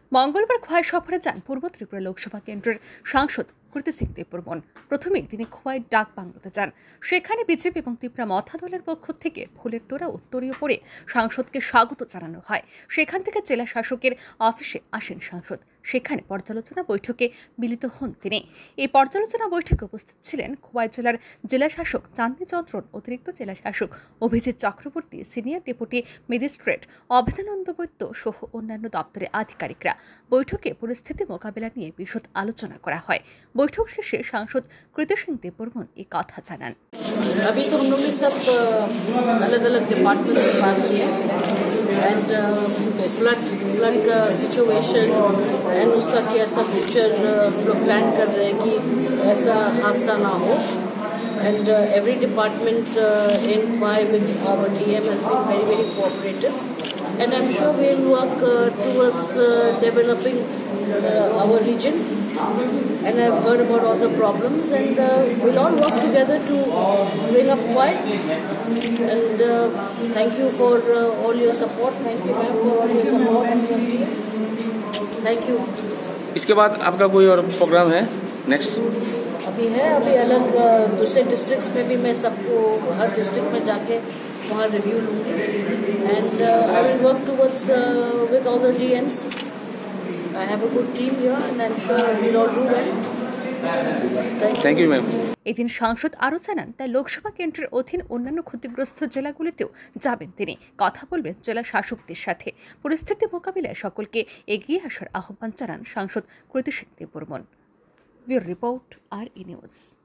মঙ্গলবার খোয়াই সফরে যান পূর্ব ত্রিপুরা লোকসভা কেন্দ্রের সাংসদ কৃতি সিং দেববর্মন। প্রথমেই তিনি খোয়াই ডাক বাংলোতে যান। সেখানে বিজেপি এবং ত্রিপুরা মথা দলের পক্ষ থেকে ফুলের তোড়া উত্তরীয় পরে সাংসদকে স্বাগত জানানো হয়। সেখান থেকে জেলা শাসকের অফিসে আসেন সাংসদ। সেখানে পর্যালোচনা বৈঠকে মিলিত হন তিনি। এই পর্যালোচনা বৈঠকে উপস্থিত ছিলেন খোয়াই জেলার জেলা শাসক চাঁদনী চন্দ্রন, অতিরিক্ত জেলা শাসক Abhijit Chakraborty, senior deputy magistrate Abhedananda Baidya সহ অন্যান্য দপ্তরের আধিকারিকরা। বৈঠকে পরিস্থিতি মোকাবেলা নিয়ে বিশদ আলোচনা করা হয়। बैठक शेषे सांसद कृति सिंह देवबर्मन ये कथा जानान। अभी तो हम लोग ने सब अलग अलग डिपार्टमेंट से बात की है एंड फ्लड का सिचुएशन एंड उसका कैसा फ्यूचर हम लोग प्लान कर रहे हैं कि ऐसा हादसा ना हो and every department in Khwai with our DM has been very cooperative and I'm sure we'll work towards developing our region. And I've heard about all the problems and we'll all work together to bring up Khwai and thank you for all your support. Thank you ma'am for all your support and your team. Thank you. इसके बाद आपका कोई और programme है next? अभी अलग दूसरे districts में भी मैं सबको हर डिस्ट्रिक्ट में जाके वहाँ रिव्यू लूँगी and I will work towards with all the DMs. I have a good team here and I'm sure we'll all do well. Thank you ma'am. এদিন সাংসদ আরও জানান তাই লোকসভা কেন্দ্রের অধীন অন্যান্য ক্ষতিগ্রস্ত জেলাগুলিতেও যাবেন তিনি। কথা বলবেন জেলা শাসকদের সাথে। পরিস্থিতি মোকাবিলায় সকলকে এগিয়ে আসার আহ্বান জানান সাংসদ Kriti Singh Debbarman. Bureau report RE news.